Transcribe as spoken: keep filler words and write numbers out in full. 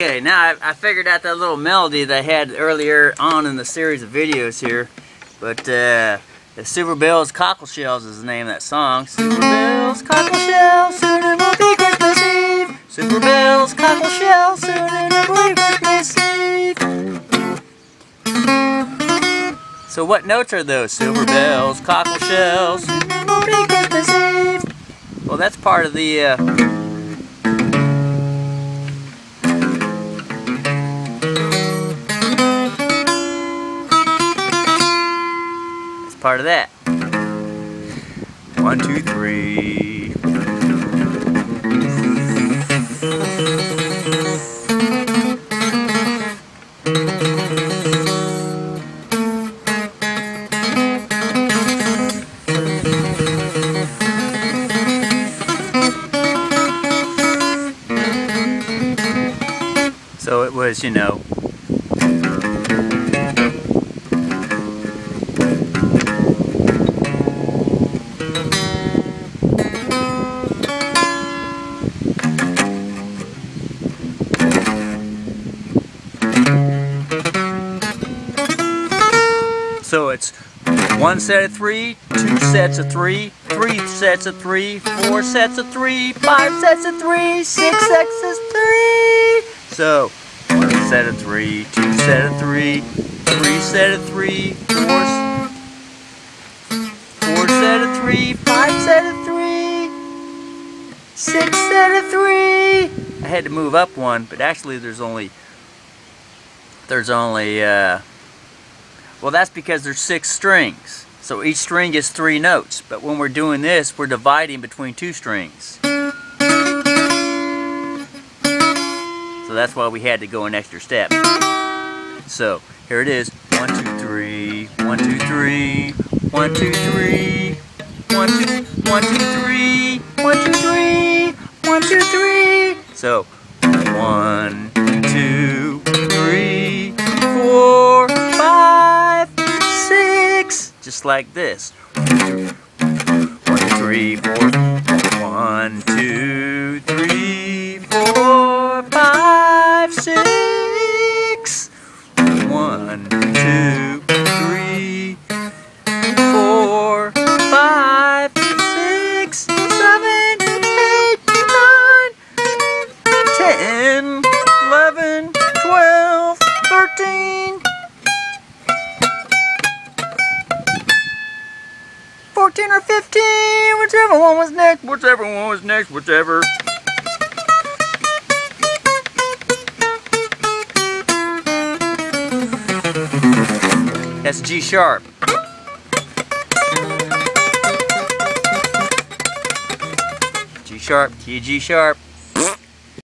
Okay, now I, I figured out that little melody that I had earlier on in the series of videos here. But uh, the Silver Bells Cockle Shells is the name of that song. Silver Bells Cockle Shells, soon it will be Christmas Eve. Silver Bells Cockle Shells, soon it will be Christmas Eve. So what notes are those? Silver Bells Cockle Shells, soon it will be Christmas Eve. Well, that's part of the... Uh, part of that. One, two, three. So it was, you know, so it's one set of three, two sets of three, three sets of three, four sets of three, five sets of three, six sets of three. So one set of three, two set of three, three set of three, four, four set of three, five set of three, six set of three. I had to move up one, but actually there's only there's only uh, well, that's because there's six strings. So each string gets three notes. But when we're doing this, we're dividing between two strings. So that's why we had to go an extra step. So here it is. One, two, three. One, two, three. One, two, three. One, two, one, two, three. One, two, three. One, two, three. So one, two, three, four, five, six. Just like this. One, three, four. One, two, three, four, five, six. One, two, three, four, five, six, seven, eight, nine, ten, eleven, twelve, thirteen, fourteen or fifteen, whichever one was next, whichever one was next, whichever. That's G sharp. G sharp, key G sharp.